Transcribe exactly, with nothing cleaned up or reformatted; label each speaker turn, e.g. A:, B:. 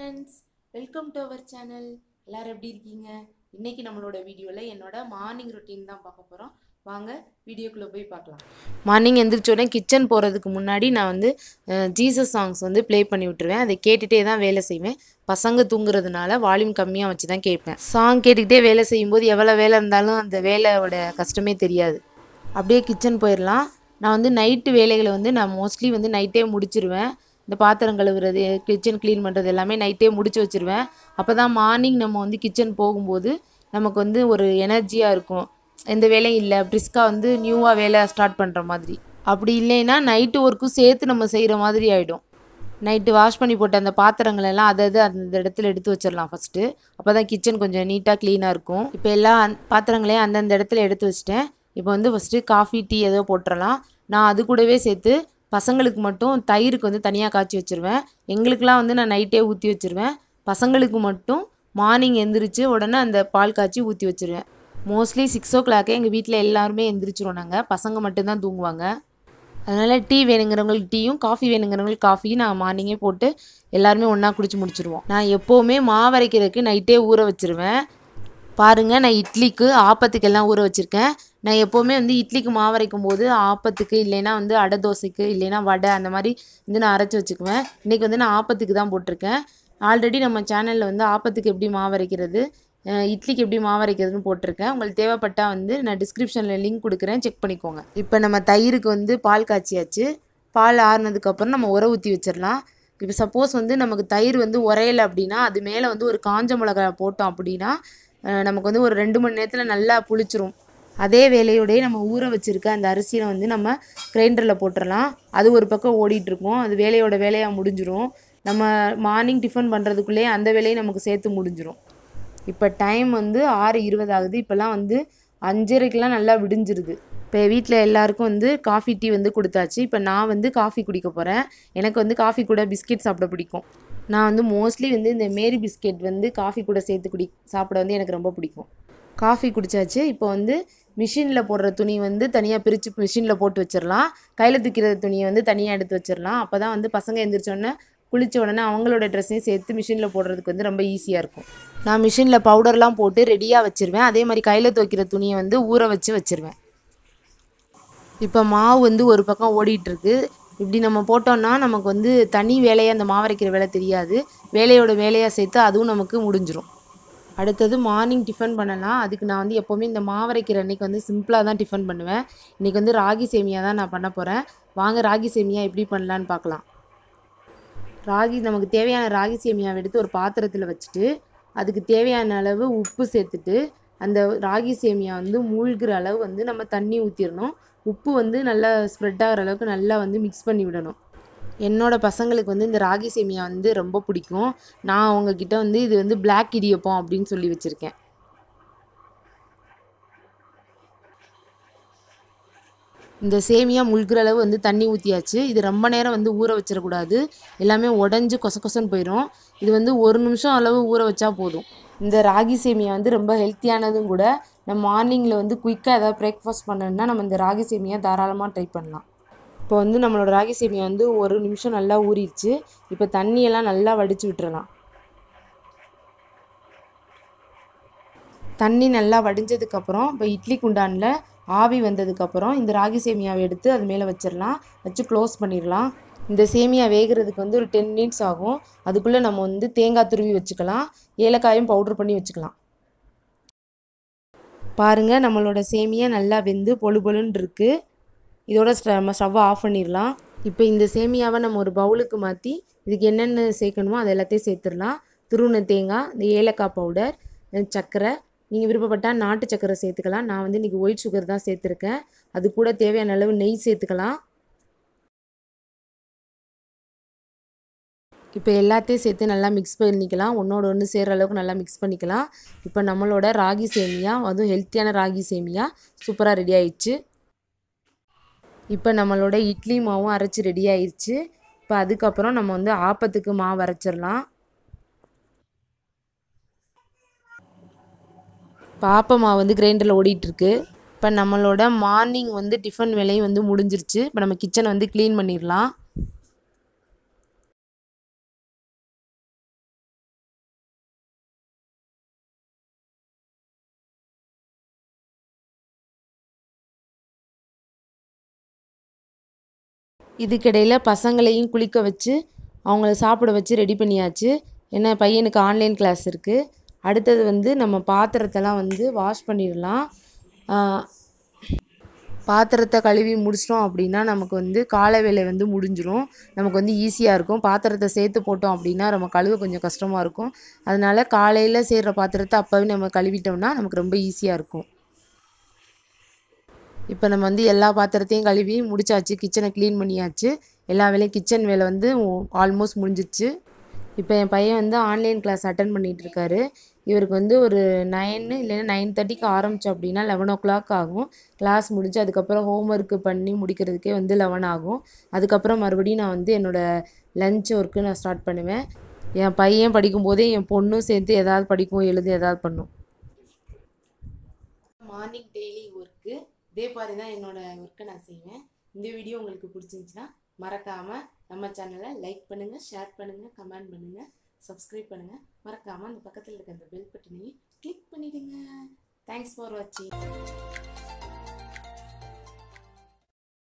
A: friends, welcome to our channel. எல்லாரும் எப்படி இருக்கீங்க? இன்னைக்கு நம்மளோட வீடியோல என்னோட மார்னிங் ரொட்டீன் தான் பார்க்க போறோம். வாங்க வீடியோக்குள்ள போய் பார்க்கலாம். மார்னிங் எந்திரிச்ச உடனே கிச்சன் போறதுக்கு முன்னாடி நான் வந்து ஜீசஸ் சாங்ஸ் வந்து ப்ளே பண்ணி விட்டுருவேன். அதை கேட்டுட்டே தான் வேலை செய்வேன். பசங்க தூங்குறதுனால வால்யூம் கம்மியாக வச்சு தான் கேட்பேன். சாங் கேட்டுக்கிட்டே வேலை செய்யும்போது எவ்வளோ வேலை இருந்தாலும் அந்த வேலையோட கஷ்டமே தெரியாது. அப்படியே கிச்சன் போயிடலாம். நான் வந்து நைட்டு வேலைகளை வந்து நான் மோஸ்ட்லி வந்து நைட்டே முடிச்சிருவேன். இந்த பாத்திரம் கழுவுறது, கிச்சன் க்ளீன் பண்ணுறது எல்லாமே நைட்டே முடிச்சு வச்சுருவேன். அப்போ தான் மார்னிங் நம்ம வந்து கிச்சன் போகும்போது நமக்கு வந்து ஒரு எனர்ஜியாக இருக்கும். எந்த வேலையும் இல்லை, பிரிஸ்காக வந்து நியூவாக வேலை ஸ்டார்ட் பண்ணுற மாதிரி. அப்படி இல்லைன்னா நைட்டு ஒர்க்கும் சேர்த்து நம்ம செய்கிற மாதிரி ஆகிடும். நைட்டு வாஷ் பண்ணி போட்ட அந்த பாத்திரங்களெல்லாம் அதை அது அந்த இடத்துல எடுத்து வச்சிடலாம் ஃபஸ்ட்டு. அப்போ தான் கிச்சன் கொஞ்சம் நீட்டாக க்ளீனாக இருக்கும். இப்போ எல்லா பாத்திரங்களையும் அந்தந்த இடத்துல எடுத்து வச்சிட்டேன். இப்போ வந்து ஃபஸ்ட்டு காஃபி டீ ஏதோ போட்டுடலாம். நான் அது கூடவே சேர்த்து பசங்களுக்கு மட்டும் தயிருக்கு வந்து தனியாக காய்ச்சி வச்சுருவேன். எங்களுக்கெலாம் வந்து நான் நைட்டே ஊற்றி வச்சுருவேன். பசங்களுக்கு மட்டும் மார்னிங் எந்திரிச்சு உடனே அந்த பால் காய்ச்சி ஊற்றி வச்சுருவேன். மோஸ்ட்லி சிக்ஸ் ஓ கிளாக்கே எங்கள் வீட்டில் எல்லாருமே எந்திரிச்சிருவோம். நாங்கள் பசங்க மட்டும்தான் தூங்குவாங்க. அதனால் டீ வேணுங்கிறவங்களுக்கு டீயும், காஃபி வேணுங்கிறவங்களுக்கு காஃபியும் நான் மார்னிங்கே போட்டு எல்லாருமே ஒன்றா குடிச்சு முடிச்சுருவோம். நான் எப்போவுமே மாவரைக்கிறதுக்கு நைட்டே ஊற வச்சுருவேன். பாருங்கள், நான் இட்லிக்கு ஆப்பத்துக்கெல்லாம் ஊற வச்சுருக்கேன். நான் எப்போவுமே வந்து இட்லிக்கு மாவரைக்கும் போது ஆப்பத்துக்கு இல்லைன்னா வந்து அடை தோசைக்கு இல்லைன்னா வடை அந்த மாதிரி வந்து நான் அரைச்சி வச்சுக்குவேன். இன்றைக்கி வந்து நான் ஆப்பத்துக்கு தான் போட்டிருக்கேன். ஆல்ரெடி நம்ம சேனலில் வந்து ஆப்பத்துக்கு எப்படி மாவரைக்கிறது, இட்லிக்கு எப்படி மாவரைக்கிறதுன்னு போட்டிருக்கேன். உங்களுக்கு தேவைப்பட்டால் வந்து நான் டிஸ்கிரிப்ஷனில் லிங்க் கொடுக்குறேன், செக் பண்ணிக்கோங்க. இப்போ நம்ம தயிருக்கு வந்து பால் காய்ச்சியாச்சு. பால் ஆறுனதுக்கப்புறம் நம்ம உர ஊற்றி வச்சிடலாம். இப்போ சப்போஸ் வந்து நமக்கு தயிர் வந்து உரையலை அப்படின்னா அது மேலே வந்து ஒரு காஞ்ச மிளகாய் போட்டோம் அப்படின்னா நமக்கு வந்து ஒரு ரெண்டு மணி நேரத்தில் நல்லா புளிச்சிரும். அதே வேலையோடையே நம்ம ஊற வச்சுருக்க அந்த அரிசியை வந்து நம்ம கிரைண்டரில் போட்டுடலாம். அது ஒரு பக்கம் ஓடிட்டுருக்கும். அது வேலையோட வேலையாக முடிஞ்சிடும். நம்ம மார்னிங் டிஃபன் பண்ணுறதுக்குள்ளேயே அந்த வேலையை நமக்கு சேர்த்து முடிஞ்சிடும். இப்போ டைம் வந்து ஆறு இருபது ஆகுது. இப்போல்லாம் வந்து அஞ்சரைக்கெலாம் நல்லா விடிஞ்சிருது. இப்போ வீட்டில் எல்லாருக்கும் வந்து காஃபி டீ வந்து கொடுத்தாச்சு. இப்போ நான் வந்து காஃபி குடிக்க போகிறேன். எனக்கு வந்து காஃபி கூட பிஸ்கெட் சாப்பிட பிடிக்கும். நான் வந்து மோஸ்ட்லி வந்து இந்த மேரி பிஸ்கெட் வந்து காஃபி கூட சேர்த்து குடி சாப்பிட வந்து எனக்கு ரொம்ப பிடிக்கும். காஃபி குடித்தாச்சு. இப்போ வந்து மிஷினில் போடுற துணி வந்து தனியாக பிரித்து மிஷினில் போட்டு வச்சிடலாம். கையில் தூக்கிற துணியை வந்து தனியாக எடுத்து வச்சிடலாம். அப்போ தான் வந்து பசங்க எழுந்திரிச்சோடனே குளித்த உடனே அவங்களோட ட்ரெஸ்ஸையும் சேர்த்து மிஷினில் போடுறதுக்கு வந்து ரொம்ப ஈஸியாக இருக்கும். நான் மிஷினில் பவுடர்லாம் போட்டு ரெடியாக வச்சுருவேன். அதே மாதிரி கையில் துவைக்கிற துணியை வந்து ஊற வச்சு வச்சுருவேன். இப்போ மாவு வந்து ஒரு பக்கம் ஓடிட்டுருக்கு. இப்படி நம்ம போட்டோம்னா நமக்கு வந்து தனி வேலையாக அந்த மாவரைக்கிற வேலை தெரியாது. வேலையோட வேலையாக சேர்த்து அதுவும் நமக்கு முடிஞ்சிடும். அடுத்தது மார்னிங் டிஃபன் பண்ணலாம். அதுக்கு நான் வந்து எப்போவுமே இந்த மாவரைக்கிற அன்றைக்கி வந்து சிம்பிளாக தான் டிஃபன் பண்ணுவேன். இன்றைக்கி வந்து ராகி சேமியா தான் நான் பண்ண போகிறேன். வாங்க ராகி சேமியா எப்படி பண்ணலான்னு பார்க்கலாம். ராகி நமக்கு தேவையான ராகி சேமியாவை எடுத்து ஒரு பாத்திரத்தில் வச்சுட்டு அதுக்கு தேவையான அளவு உப்பு சேர்த்துட்டு அந்த ராகி சேமியா வந்து மூழ்கிற அளவு வந்து நம்ம தண்ணி ஊற்றிடணும். உப்பு வந்து நல்லா ஸ்ப்ரெட் ஆகிற அளவுக்கு நல்லா வந்து மிக்ஸ் பண்ணி விடணும். என்னோடய பசங்களுக்கு வந்து இந்த ராகி சேமியா வந்து ரொம்ப பிடிக்கும். நான் அவங்கக்கிட்ட வந்து இது வந்து பிளாக் இடியப்பம் அப்படின்னு சொல்லி வச்சுருக்கேன். இந்த சேமியா முழுகிற அளவு வந்து தண்ணி ஊற்றியாச்சு. இது ரொம்ப நேரம் வந்து ஊற வச்சிடக்கூடாது. எல்லாமே உடஞ்சி கொச கொசன்னு போயிடும். இது வந்து ஒரு நிமிஷம் அளவு ஊற வச்சா போதும். இந்த ராகி சேமியா வந்து ரொம்ப ஹெல்த்தியானதும் கூட. நம்ம மார்னிங்கில் வந்து குயிக்காக ஏதாவது பிரேக்ஃபாஸ்ட் பண்ணணுன்னா நம்ம இந்த ராகி சேமியா தாராளமாக ட்ரை பண்ணலாம். இப்போ வந்து நம்மளோட ராகி சேமியா வந்து ஒரு நிமிஷம் நல்லா ஊறிடுச்சு. இப்போ தண்ணியெல்லாம் நல்லா வடித்து விட்டுறலாம். தண்ணி நல்லா வடிஞ்சதுக்கப்புறம் இப்போ இட்லி குண்டானில் ஆவி வந்ததுக்கப்புறம் இந்த ராகி சேமியாவை எடுத்து அது மேலே வச்சிடலாம். வச்சு க்ளோஸ் பண்ணிடலாம். இந்த சேமியா வேகிறதுக்கு வந்து ஒரு டென் மினிட்ஸ் ஆகும். அதுக்குள்ளே நம்ம வந்து தேங்காய் துருவி வச்சுக்கலாம். ஏலக்காயும் பவுட்ரு பண்ணி வச்சுக்கலாம். பாருங்கள், நம்மளோட சேமியா நல்லா வெந்து பொழு பொழுன்னு இருக்குது. இதோட நம்ம ஸ்டவ்வை ஆஃப் பண்ணிடலாம். இப்போ இந்த சேமியாவை நம்ம ஒரு பவுலுக்கு மாற்றி இதுக்கு என்னென்ன சேர்க்கணுமோ அது எல்லாத்தையும் சேர்த்துடலாம். துருவின தேங்காய், இந்த ஏலக்காய் பவுடர், சர்க்கரை, நீங்கள் விருப்பப்பட்டால் நாட்டு சர்க்கரை சேர்த்துக்கலாம். நான் வந்து இன்றைக்கி ஒயிட் சுகர் தான் சேர்த்துருக்கேன். அது கூட தேவையான அளவு நெய் சேர்த்துக்கலாம். இப்போ எல்லாத்தையும் சேர்த்து நல்லா மிக்ஸ் பண்ணிக்கலாம். ஒன்றோட ஒன்று சேர்கிற அளவுக்கு நல்லா மிக்ஸ் பண்ணிக்கலாம். இப்போ நம்மளோட ராகி சேமியா, அதுவும் ஹெல்த்தியான ராகி சேமியா சூப்பராக ரெடி ஆயிடுச்சு. இப்போ நம்மளோட இட்லி மாவும் அரைச்சி ரெடி ஆயிடுச்சு. இப்போ அதுக்கப்புறம் நம்ம வந்து ஆப்பத்துக்கு மாவு அரைச்சிடலாம். இப்போ ஆப்ப மாவு வந்து கிரைண்டரில் ஓடிட்டுருக்கு. இப்போ நம்மளோட மார்னிங் வந்து டிஃபன் வேலையும் வந்து முடிஞ்சிருச்சு. இப்போ நம்ம கிச்சனை வந்து க்ளீன் பண்ணிடலாம். இதுக்கிடையில் பசங்களையும் குளிக்க வச்சு அவங்கள சாப்பிட வச்சு ரெடி பண்ணியாச்சு. ஏன்னா பையனுக்கு ஆன்லைன் கிளாஸ் இருக்குது. அடுத்தது வந்து நம்ம பாத்திரத்தெல்லாம் வந்து வாஷ் பண்ணிடலாம். பாத்திரத்தை கழுவி முடிச்சிட்டோம் அப்படின்னா நமக்கு வந்து காலை வேலை வந்து முடிஞ்சிடும். நமக்கு வந்து ஈஸியாக இருக்கும். பாத்திரத்தை சேர்த்து போட்டோம் அப்படின்னா நம்ம கழுவ கொஞ்சம் கஷ்டமாக இருக்கும். அதனால் காலையில் செய்கிற பாத்திரத்தை அப்போவே நம்ம கழுவிட்டோம்னா நமக்கு ரொம்ப ஈஸியாக இருக்கும். இப்போ நம்ம வந்து எல்லா பாத்திரத்தையும் கழுவி முடிச்சாச்சு. கிச்சனை க்ளீன் பண்ணியாச்சு. எல்லா வேலையும் கிச்சன் வேலை வந்து ஆல்மோஸ்ட் முடிஞ்சிடுச்சு. இப்போ என் பையன் வந்து ஆன்லைன் கிளாஸ் அட்டன் பண்ணிகிட்டு இருக்காரு. இவருக்கு வந்து ஒரு நைனு இல்லைன்னா நைன் தேர்ட்டிக்கு ஆரம்பித்தோம் அப்படின்னா லெவன் ஓ கிளாக் ஆகும். கிளாஸ் முடிஞ்சு அதுக்கப்புறம் ஹோம் ஒர்க்கு பண்ணி முடிக்கிறதுக்கே வந்து லெவன் ஆகும். அதுக்கப்புறம் மறுபடியும் நான் வந்து என்னோடய லஞ்ச் ஒர்க்கு நான் ஸ்டார்ட் பண்ணுவேன். என் பையன் படிக்கும்போதே என் பொண்ணும் சேர்த்து எதாவது படிக்கும், எழுதி எதாவது பண்ணும். மார்னிங் டெய்லி ஒர்க்கு இதே மாதிரி தான் என்னோடய ஒர்க்கை நான் செய்வேன். இந்த வீடியோ உங்களுக்கு பிடிச்சிருந்துச்சுன்னா மறக்காமல் நம்ம சேனலை லைக் பண்ணுங்கள், ஷேர் பண்ணுங்கள், கமெண்ட் பண்ணுங்கள், சப்ஸ்கிரைப் பண்ணுங்கள். மறக்காமல் அந்த பக்கத்தில் இருக்க அந்த பெல் பட்டனையும் கிளிக் பண்ணிவிடுங்க. தேங்க்ஸ் ஃபார் வாட்சிங்.